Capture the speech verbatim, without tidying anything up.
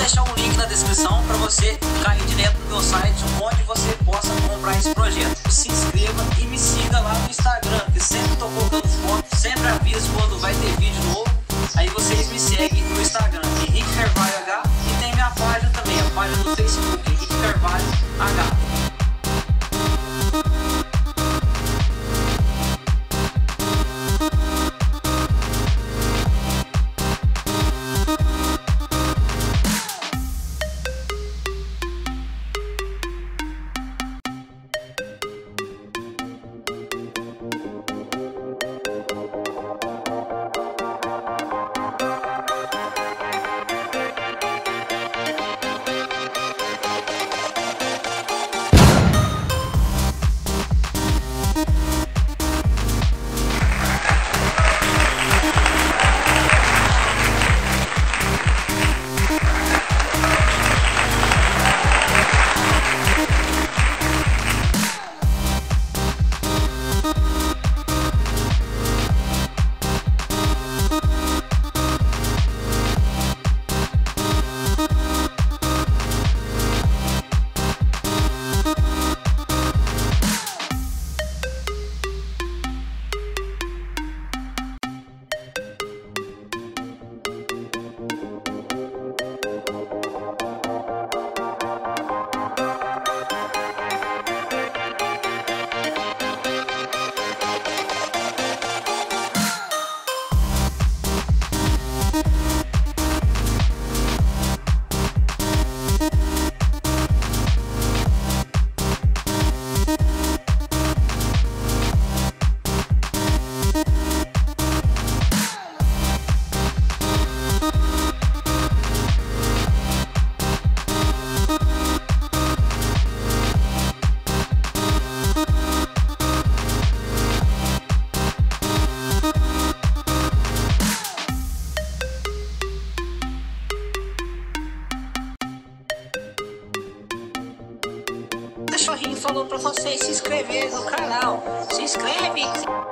deixar um link na descrição para você cair direto no meu site, onde você possa comprar esse projeto. Se inscreva e me siga lá no Instagram, que sempre estou colocando foto, sempre aviso quando vai ter vídeo novo. Aí vocês me seguem no Instagram, Henrique Carvalho H, e tem minha página também, a página do Facebook, Henrique Carvalho H. O cachorrinho falou pra vocês se inscreverem no canal. Se inscreve!